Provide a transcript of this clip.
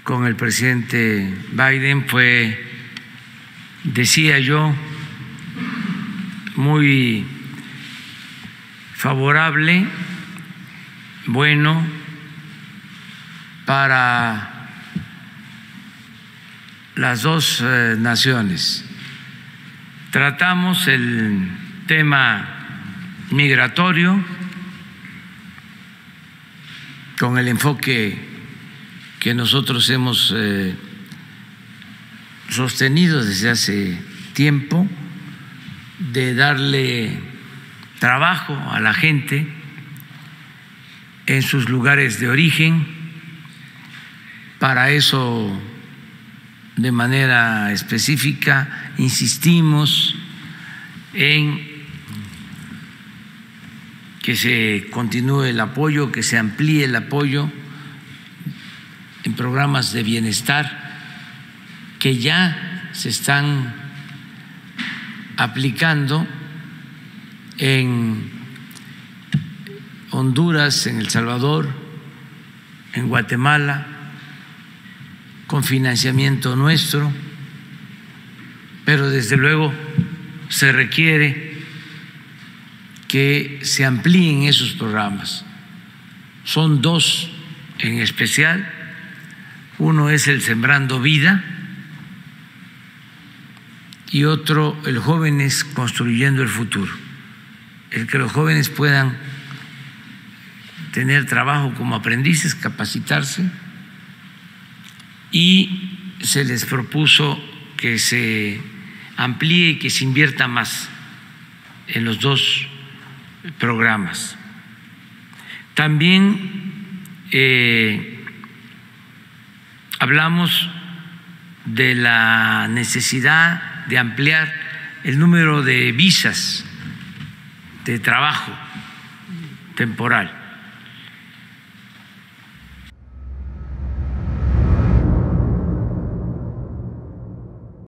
con el presidente Biden fue, decía yo, muy favorable, bueno para las dos naciones. Tratamos el tema migratorio con el enfoque que nosotros hemos sostenido desde hace tiempo, de darle trabajo a la gente en sus lugares de origen. Para eso, de manera específica, insistimos en que se continúe el apoyo, que se amplíe el apoyo en programas de bienestar que ya se están aplicando en Honduras, en El Salvador, en Guatemala, con financiamiento nuestro, pero desde luego se requiere que se amplíen esos programas. Son dos en especial. Uno es el Sembrando Vida y otro el Jóvenes Construyendo el Futuro. El que los jóvenes puedan tener trabajo como aprendices, capacitarse, y se les propuso que se amplíe y que se invierta más en los dos programas. También hablamos de la necesidad de ampliar el número de visas de trabajo temporal.